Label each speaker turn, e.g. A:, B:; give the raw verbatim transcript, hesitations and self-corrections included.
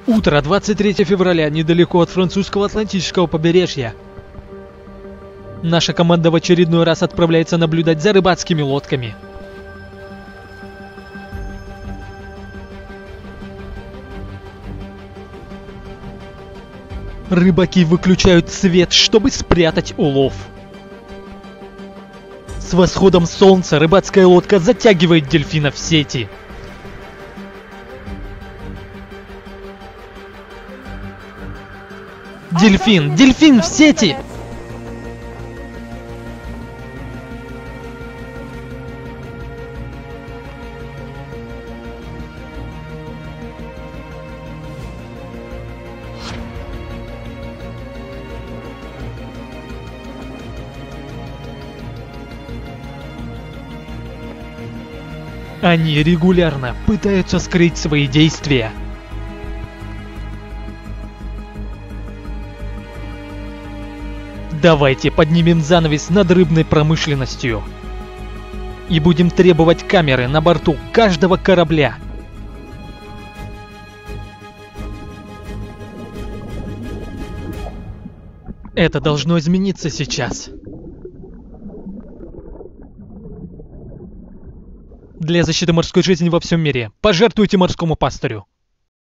A: Утро двадцать третьего февраля, недалеко от французского Атлантического побережья. Наша команда в очередной раз отправляется наблюдать за рыбацкими лодками. Рыбаки выключают свет, чтобы спрятать улов. С восходом солнца рыбацкая лодка затягивает дельфинов в сети. Дельфин! Дельфин в сети! Они регулярно пытаются скрыть свои действия. Давайте поднимем занавес над рыбной промышленностью и будем требовать камеры на борту каждого корабля. Это должно измениться сейчас. Для защиты морской жизни во всем мире пожертвуйте морскому пастырю.